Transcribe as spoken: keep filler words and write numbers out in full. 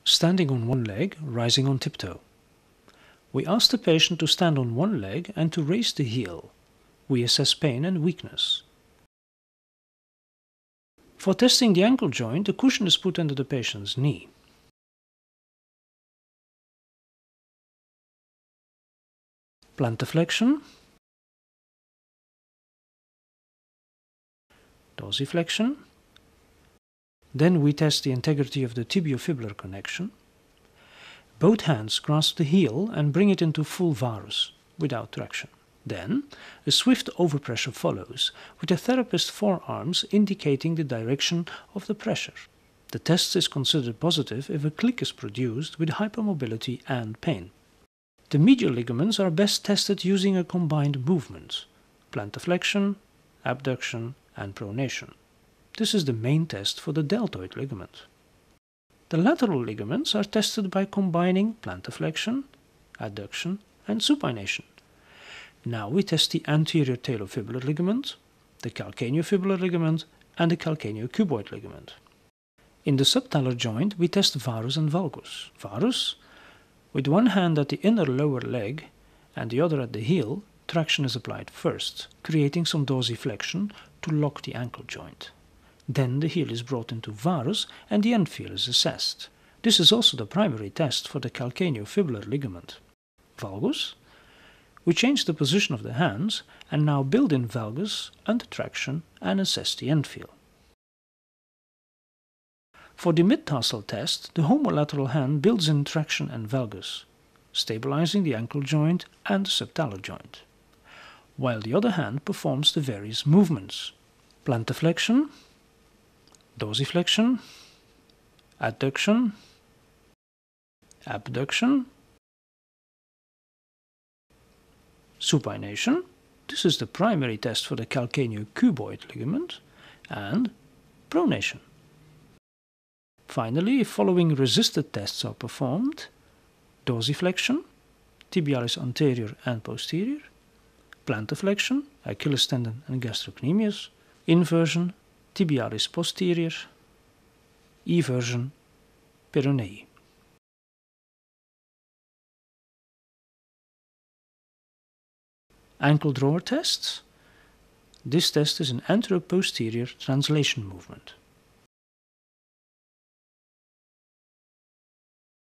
Standing on one leg, rising on tiptoe. We ask the patient to stand on one leg and to raise the heel. We assess pain and weakness. For testing the ankle joint, a cushion is put under the patient's knee. Plantarflexion, dorsiflexion. Then we test the integrity of the tibiofibular connection. Both hands grasp the heel and bring it into full varus, without traction. Then, a swift overpressure follows, with the therapist's forearms indicating the direction of the pressure. The test is considered positive if a click is produced with hypermobility and pain. The medial ligaments are best tested using a combined movement: plantarflexion, abduction, and pronation. This is the main test for the deltoid ligament. The lateral ligaments are tested by combining plantarflexion, adduction, and supination. Now we test the anterior talofibular ligament, the calcaneofibular ligament, and the calcaneocuboid ligament. In the subtalar joint we test varus and valgus. Varus, with one hand at the inner lower leg and the other at the heel, traction is applied first, creating some dorsiflexion to lock the ankle joint. Then the heel is brought into varus and the end feel is assessed. This is also the primary test for the calcaneofibular ligament. Valgus, we change the position of the hands and now build in valgus under traction and assess the end feel. For the Mid-Tassel test, the homolateral hand builds in traction and valgus, stabilizing the ankle joint and the subtalar joint, while the other hand performs the various movements: plantarflexion, dorsiflexion, adduction, abduction, supination. This is the primary test for the calcaneocuboid ligament, and pronation. Finally, following resisted tests are performed: dorsiflexion, tibialis anterior and posterior, plantarflexion, Achilles tendon and gastrocnemius, inversion, tibialis posterior, eversion, peronei. Ankle drawer tests. This test is an anteroposterior translation movement.